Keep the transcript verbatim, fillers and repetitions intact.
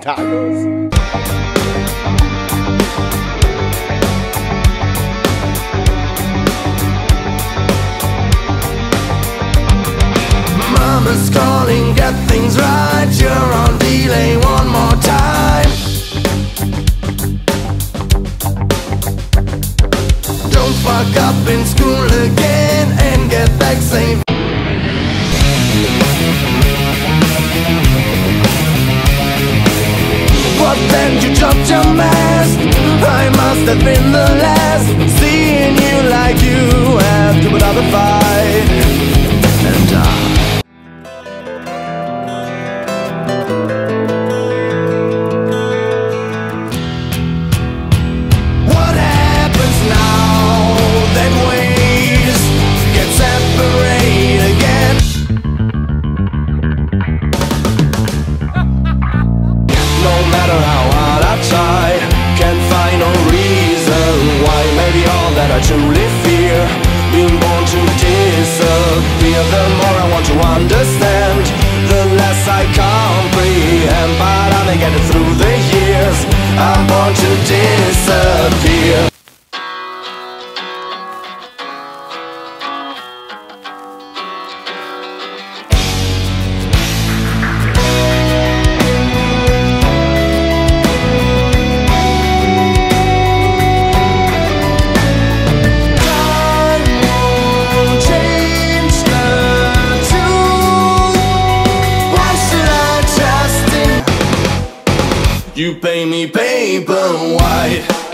tacos. Mama's calling, get things right. You're on delay one more time. Don't fuck up in school again and get back safe. What then you dropped your mask? I must have been the last seeing you like you have to another fight. And I I truly fear being born to disappear. The more I want to understand, the less I comprehend. But I may get it through the years. I'm born to disappear. You pay me paper white.